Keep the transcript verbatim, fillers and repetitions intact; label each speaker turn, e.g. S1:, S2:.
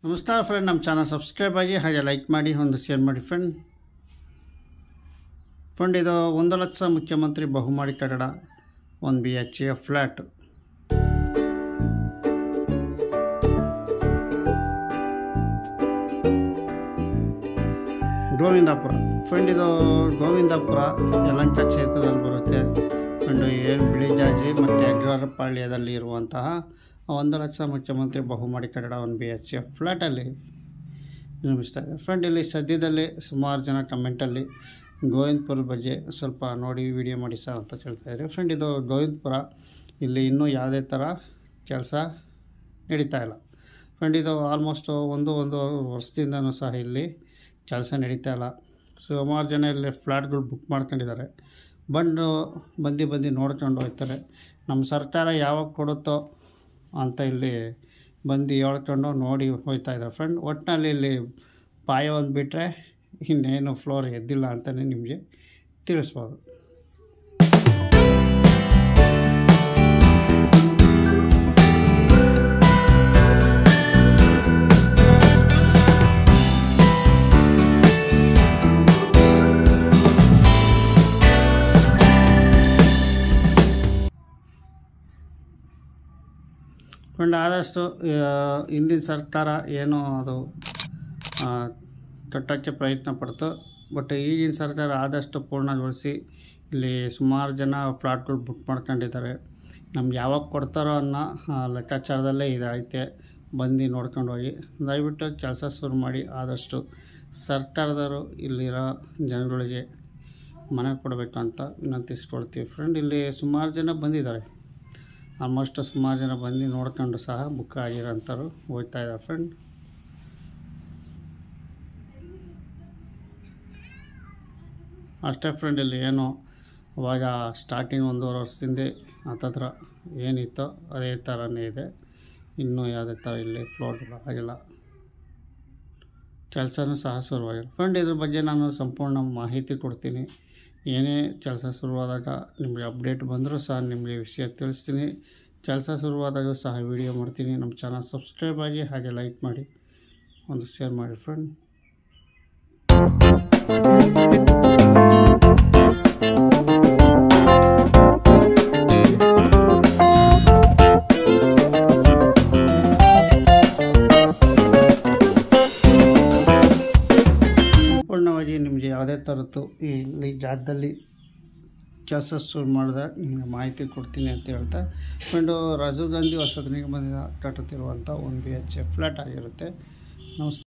S1: ನಮಸ್ಕಾರ ಫ್ರೆಂಡ್, ನಮ್ಮ channel subscribe ಆಗಿ ಹಾಗೆ ಲೈಕ್ ಮಾಡಿ ಒಂದು ಶೇರ್ ಮಾಡಿ ಫ್ರೆಂಡ್. ಫ್ರೆಂಡ್ ಇದು ಒಂದು ಲಕ್ಷ ಮುಖ್ಯಮಂತ್ರಿ ಬಹುಮಹಡಿ ಕಟ್ಟಡ, ಒಂದು B H A flat. Govindapura friend, ಇದು ಗೋವಿಂದಾಪುರ ಯಲಹಂಕ ಕ್ಷೇತ್ರದಲ್ಲಿ ಬರುತ್ತೆ ಫ್ರೆಂಡು. ಏನು ಬಿಳಿಜಾಜಿ ಮತ್ತು ಅಗ್ರಹಾರ ಪಾಳ್ಯದಲ್ಲಿ ಇರುವಂತಹ ಒಂದು ಲಕ್ಷ ಮುಖ್ಯಮಂತ್ರಿ ಬಹುಮಹಡಿ ಕಟ್ಟಡ ಒಂದು ಬಿ ಎಚ್ ಎ ಫ್ಲ್ಯಾಟಲ್ಲಿ ನಿರ್ಮಿಸ್ತಾ ಇದೆ ಫ್ರೆಂಡ್. ಇಲ್ಲಿ ಸದ್ಯದಲ್ಲೇ ಸುಮಾರು ಜನ ಕಮೆಂಟಲ್ಲಿ ಗೋವಿಂದಪುರದ ಬಗ್ಗೆ ಸ್ವಲ್ಪ ನೋಡಿ ವಿಡಿಯೋ ಮಾಡಿ ಸರ್ ಅಂತ ಹೇಳ್ತಾಯಿದ್ದಾರೆ ಫ್ರೆಂಡ್. ಇದು ಗೋವಿಂದಪುರ, ಇಲ್ಲಿ ಇನ್ನೂ ಯಾವುದೇ ಥರ ಕೆಲಸ ನಡೀತಾ ಇಲ್ಲ ಫ್ರೆಂಡ್. ಇದು ಆಲ್ಮೋಸ್ಟ್ ಒಂದು ಒಂದು ವರ್ಷದಿಂದನೂ ಸಹ ಇಲ್ಲಿ ಕೆಲಸ ನಡೀತಾ ಇಲ್ಲ. ಸುಮಾರು ಜನ ಇಲ್ಲಿ ಫ್ಲ್ಯಾಟ್ಗಳು ಬುಕ್ ಮಾಡ್ಕೊಂಡಿದ್ದಾರೆ. ಬಂದು ಬಂದು ಬಂದು ನೋಡ್ಕೊಂಡು ಹೋಗ್ತಾರೆ. ನಮ್ಮ ಸರ್ಕಾರ ಯಾವಾಗ ಕೊಡುತ್ತೋ ಅಂತ ಇಲ್ಲಿ ಬಂದು ಹೇಳ್ಕೊಂಡು ನೋಡಿ ಹೋಗ್ತಾ ಇದ್ದಾರೆ ಫ್ರೆಂಡ್. ಒಟ್ಟಿನಲ್ಲಿ ಇಲ್ಲಿ ಪಾಯ ಒಂದು ಬಿಟ್ಟರೆ ಇನ್ನೇನು ಫ್ಲೋರ್ ಎದ್ದಿಲ್ಲ ಅಂತಲೇ ನಿಮಗೆ ತಿಳಿಸ್ಬೋದು. ಫ್ರೆಂಡ್, ಆದಷ್ಟು ಹಿಂದಿನ ಸರ್ಕಾರ ಏನೋ ಅದು ಕಟ್ಟೋಕ್ಕೆ ಪ್ರಯತ್ನ ಪಡ್ತು. ಬಟ್ ಈಗಿನ ಸರ್ಕಾರ ಆದಷ್ಟು ಪೂರ್ಣಗೊಳಿಸಿ ಇಲ್ಲಿ ಸುಮಾರು ಜನ ಫ್ಲಾಟ್ಗಳು ಬುಕ್ ಮಾಡ್ಕೊಂಡಿದ್ದಾರೆ. ನಮ್ಗೆ ಯಾವಾಗ ಕೊಡ್ತಾರೋ ಅನ್ನೋ ಲೆಕ್ಕಾಚಾರದಲ್ಲೇ ಇದೈತೆ. ಬಂದು ನೋಡ್ಕೊಂಡು ಹೋಗಿ ದಯವಿಟ್ಟು ಕೆಲಸ ಶುರು ಮಾಡಿ. ಆದಷ್ಟು ಸರ್ಕಾರದವರು ಇಲ್ಲಿರೋ ಜನಗಳಿಗೆ ಮನೆ ಕೊಡಬೇಕು ಅಂತ ವಿನಂತಿಸ್ಕೊಳ್ತೀವಿ ಫ್ರೆಂಡ್. ಇಲ್ಲಿ ಸುಮಾರು ಜನ ಬಂದಿದ್ದಾರೆ. ಆಲ್ಮೋಸ್ಟ್ ಸುಮಾರು ಜನ ಬಂದು ನೋಡ್ಕೊಂಡು ಸಹ ಬುಕ್ ಆಗಿರೋಂಥವ್ರು ಹೋಗ್ತಾ ಇದ್ದಾರೆ ಫ್ರೆಂಡ್. ಅಷ್ಟೇ ಫ್ರೆಂಡ್, ಇಲ್ಲಿ ಏನು ಅವಾಗ ಸ್ಟಾರ್ಟಿಂಗ್ ಒಂದೂವರೆ ವರ್ಷದಿಂದ ಹತ್ತತ್ರ ಏನಿತ್ತೋ ಅದೇ ಥರನೇ ಇದೆ. ಇನ್ನೂ ಯಾವುದೇ ಥರ ಇಲ್ಲಿ ಫ್ಲೋಟ್ ಆಗಿಲ್ಲ, ಕೆಲಸನೂ ಸಹ ಶುರುವಾಗಿಲ್ಲ ಫ್ರೆಂಡ್. ಇದ್ರ ಬಗ್ಗೆ ನಾನು ಸಂಪೂರ್ಣ ಮಾಹಿತಿ ಕೊಡ್ತೀನಿ. ಏನೇ ಕೆಲಸ ಶುರುವಾದಾಗ ನಿಮಗೆ ಅಪ್ಡೇಟ್ ಬಂದರೂ ಸಹ ನಿಮಗೆ ವಿಷಯ ತಿಳಿಸ್ತೀನಿ. ಕೆಲಸ ಶುರುವಾದಾಗ ಸಹ ವಿಡಿಯೋ ಮಾಡ್ತೀನಿ. ನಮ್ಮ ಚಾನಲ್ ಸಬ್ಸ್ಕ್ರೈಬ್ ಆಗಿ ಹಾಗೆ ಲೈಕ್ ಮಾಡಿ ಒಂದು ಶೇರ್ ಮಾಡಿ ಫ್ರೆಂಡ್. ಸಂಪೂರ್ಣವಾಗಿ ನಿಮಗೆ ಯಾವುದೇ ಥರದ್ದು ಇಲ್ಲಿ ಜಾಗದಲ್ಲಿ ಕೆಲಸ ಶುರು ಮಾಡಿದಾಗ ನಿಮಗೆ ಮಾಹಿತಿ ಕೊಡ್ತೀನಿ ಅಂತ ಹೇಳ್ತಾ ಫ್ರೆಂಡು, ರಾಜೀವ್ ಗಾಂಧಿ ವಸತಿ ನಿಗಮದಿಂದ ಕಟ್ಟುತ್ತಿರುವಂಥ ಒಂದು ಬಿ ಎಚ್ ಎ ಫ್ಲ್ಯಾಟ್ ಆಗಿರುತ್ತೆ. ನಮಸ್ಕಾರ.